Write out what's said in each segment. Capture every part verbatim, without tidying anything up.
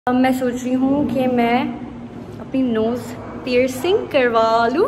अब मैं सोच रही हूँ कि मैं अपनी नोज़ पियर्सिंग करवा लूँ।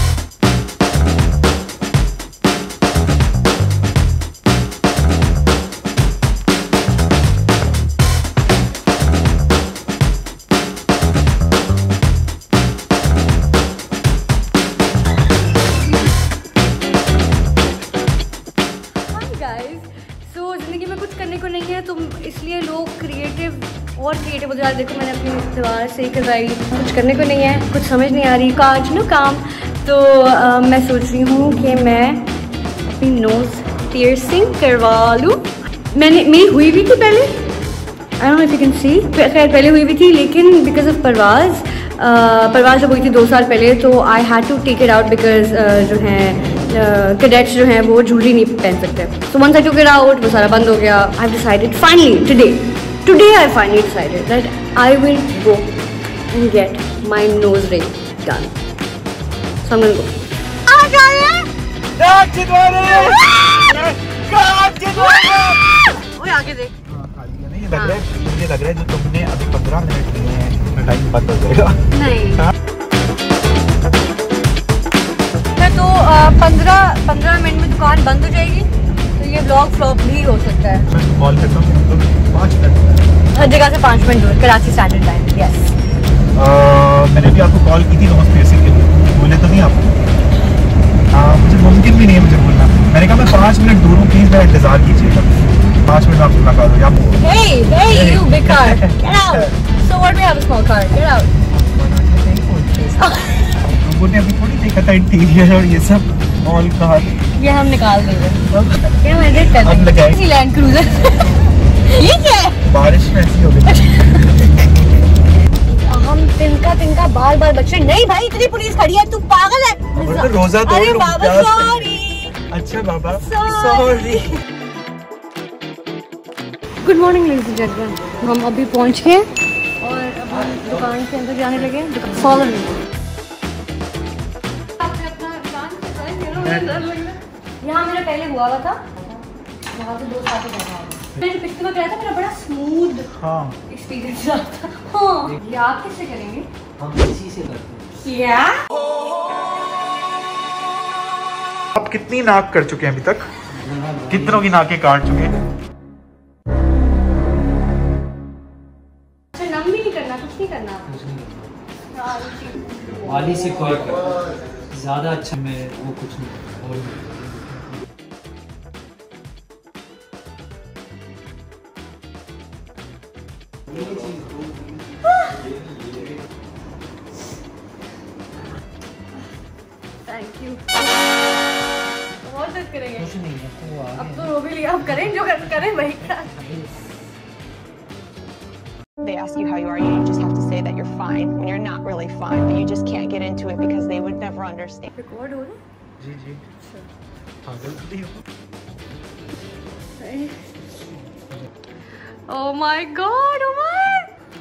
ज़िंदगी में कुछ करने को नहीं है तो इसलिए लोग क्रिएटिव और क्रिएटिव हो जाते। देखो मैंने अपनी दीवार से करवाई, कुछ करने को नहीं है, कुछ समझ नहीं आ रही, काज नो काम। तो आ, मैं सोच रही हूँ कि मैं अपनी नोज़ पियर्सिंग करवा लूँ। मैंने मेरी हुई भी थी पहले, I don't know if you can see, खैर पहले हुई भी थी, लेकिन बिकॉज ऑफ परवाज़ परवाज़ जब हुई थी दो साल पहले तो I had to take it out because जो है कैडेट्स uh, जो हैं वो ज्वेलरी नहीं पहन सकते। So once I took it out वो सारा बंद हो गया। I decided finally today today I finally decided that I will go and get my nose ring done. So I will go. आ जाइए ओए आगे देख। नहीं लग रहा है, मुझे लग रहा है जो तुमने अभी पंद्रह मिनट लिए हैं टाइम बंद हो जाएगा। नहीं तो पंद्रह पंद्रह मिनट में दुकान बंद हो जाएगी तो ये ब्लॉग फ्लॉप भी हो सकता है। मैं कॉल करता हूँ तो पाँच मिनट हर जगह से पाँच मिनट दूर, कराची स्टैंडर्ड टाइम। यस मैंने भी आपको कॉल की थी नोज़ पियर्सिंग के लिए, बोले तो नहीं आप? हाँ मुझे मुमकिन भी नहीं है मुझे बोलना। मैंने कहा मैं पाँच मिनट दूर हूँ, प्लीज़ मेरा इंतजार कीजिएगा। पाँच मिनट आपसे मुलाकात हो जाए। Hey, hey, you big car, get out. So what? We have a small car, get out. लोगों ने अभी थोड़ी देखा था इंटीरियर और ये सब ऑल कार, ये हम निकाल देंगे। ये मैं एडिट कर अब लगाएंगे। देंगे लैंड क्रूजर। ये क्या है? बारिश में ऐसी हो गई। हम तिनका तिनका बार बार बच्चे नहीं भाई, इतनी पुलिस खड़ी है, तू पागल है। तो रोजा तोड़ अरे लूं, बाबा प्यास सॉरी। अच्छा बाबा sorry. Good morning ladies and gentleman, हम अभी पहुंच गए और अब हम दुकान के अंदर जाने लगे। Follow me. यहाँ मेरा पहले हुआ हुआ था, वहाँ से दो साल पहले मैंने पिछले बार कराया था, मेरा बड़ा स्मूथ हाँ एक्सपीरियंस रहा था। हाँ ये आप किससे करेंगे? हम इसी से करते हैं। क्या? आप कितनी नाक कर चुके हैं अभी तक? कितनों की नाकें काट चुके हैं? अच्छा नम भी नहीं करना, कुछ नहीं करना। कुछ नहीं करना। वाली से कोई ज्यादा अच्छा मैं वो कुछ नहीं और थैंक यू। और तक करेंगे? कुछ नहीं है तो अब तो रो भी लिया, अब करें जो कर, करें वही। They ask you how you are, you just have to say that you're fine when you're not really fine, but you just can't get into it because they would never understand. Record हो रहा है? जी जी पागल भी हो। Oh my God, oh my!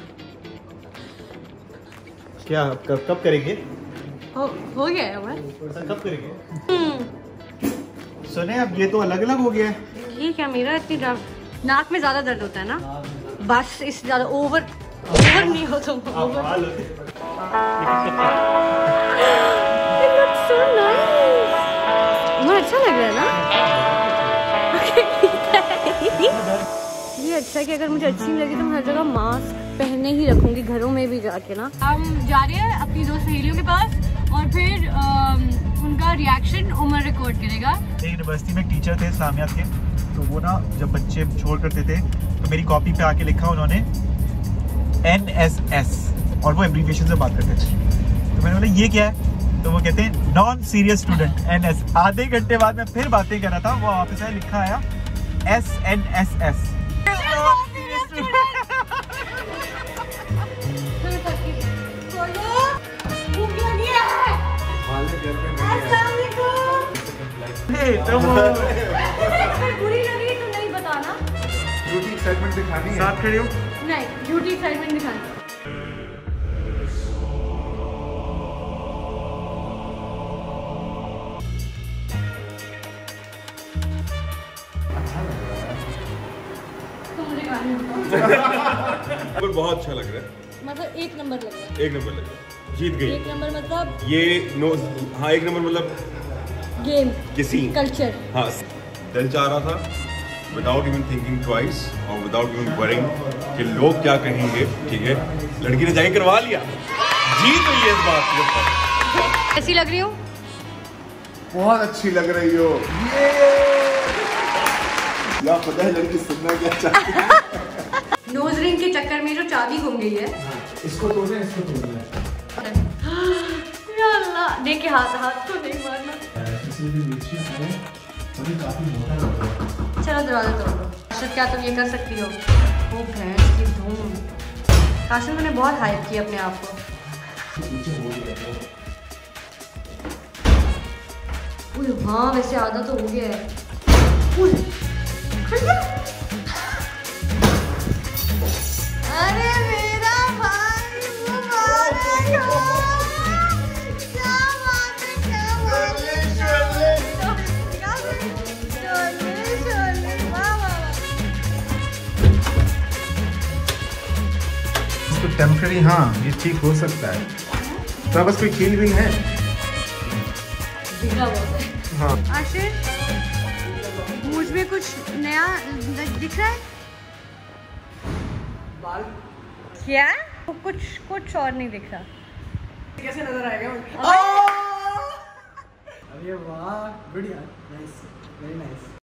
क्या कब कब करेंगे? हो हो गया है हमारा। कब करेंगे? सुने अब ये तो अलग अलग हो गया है। ये क्या मेरा इतनी दर्द, नाक में ज्यादा दर्द होता है ना, बस इससे ज्यादा ओवर ओवर नहीं हो तुम। So nice. बहुत अच्छा लग रहा है ना? ये अच्छा है कि अगर मुझे अच्छी नहीं लगी तो मैं हर जगह मास्क पहने ही रखूंगी, घरों में भी जाके ना। हम जा रहे हैं अपनी दो सहेलियों के पास और फिर आ, उनका रिएक्शन उमर रिकॉर्ड करेगा। यूनिवर्सिटी में टीचर थे इस्लामियात के, तो वो ना जब बच्चे छोड़ करते थे तो मेरी कॉपी पे आके लिखा उन्होंने एन एस एस और वो एब्रीविएशन से बात करते थे। तो मैंने बोला ये क्या है, तो वो कहते हैं non serious students. आधे घंटे बाद मैं फिर बातें कर रहा था, वो वापस आया लिखा आया एस एन एस एस। बुरी लगी तो नहीं बताना, झूठी एक्साइटमेंट दिखानी है। साथ खड़े हो? नहीं झूठी एक्साइटमेंट दिखानी। तो मुझे गाने पर बहुत अच्छा लग रहा है, मतलब एक नंबर लग रहा है। एक नंबर लग रहा है, जीत गई। एक नंबर मतलब ये नो, हाँ एक नंबर मतलब गेम किसी कल्चर। हाँ, दिल चाह रहा था विदाउट इवन थिंकिंग ट्वाइस और विदाउट इवन वरिंग कि लोग क्या कहेंगे, ठीक है, लड़की ने जाके करवा लिया, जीत गई है इस बात के ऊपर। कैसी लग रही हूँ? बहुत अच्छी लग रही हो। या पता है लड़की सुनना क्या चाहती है। नोज रिंग के चक्कर में जो चाबी घूम गई है। इसको तोड़ना, इसको तोड़ना है। या अल्लाह, देखे हाथ हाथ तो नहीं मारना। इसमें भी नीचे है और ये काफी मोटा लग रहा है। चलो दरवाजा तोड़ दो। काशिफ क्या तुम ये कर सकती हो? वो भैंस की धूम। काशिफ ने बहुत हाइप किया अपने आप को। नीचे हो गया है। उय, हाँ वैसे आधा तो हो गया है। उय, अरे मेरा भाई मुबारक हो। क्या बात है, क्या बात है। शोले, शोले, वाह, वाह। इसको टेम्पररी, हाँ ये ठीक हो सकता है। तो बस कोई खील विल है। दिखा बहुत है। हाँ आशिर, मुझ में कुछ नया दिख रहा है क्या? कुछ कुछ और नहीं दिख रहा। कैसे नजर आएगा? अरे वाह, बढ़िया, नाइस, वेरी नाइस।